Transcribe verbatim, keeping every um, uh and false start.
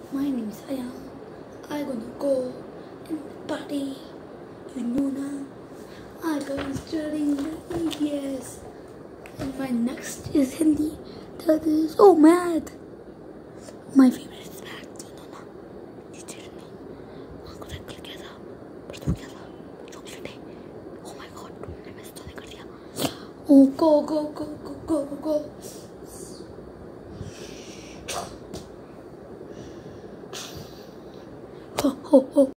My name is Aya. I gonna go and party. You know now. I gonna studying the E V S. And my next is Hindi. That is oh math. My favorite is math. You know now. You didn't know. आँखों से निकल गया था. पर तू क्या था? Chocolate है. Oh my god. तुमने मिस तो नहीं कर दिया. Oh go go go go go go. Ho ho ho.